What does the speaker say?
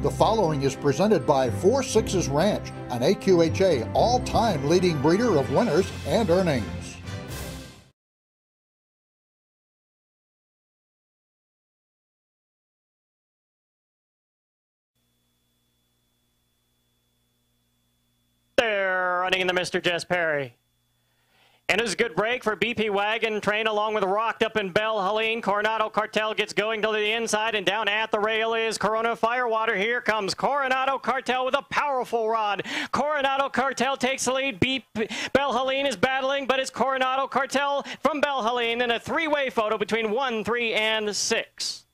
The following is presented by 4 Sixes Ranch, an AQHA all-time leading breeder of winners and earnings. They're running in the Mr. Jess Perry. And it was a good break for BP Wagon Train along with Rocked Up and Belle Helene. Coronado Cartel gets going to the inside, and down at the rail is Corona Firewater. Here comes Coronado Cartel with a powerful rod. Coronado Cartel takes the lead. Belle Helene is battling, but it's Coronado Cartel from Belle Helene in a three-way photo between 1, 3, and 6.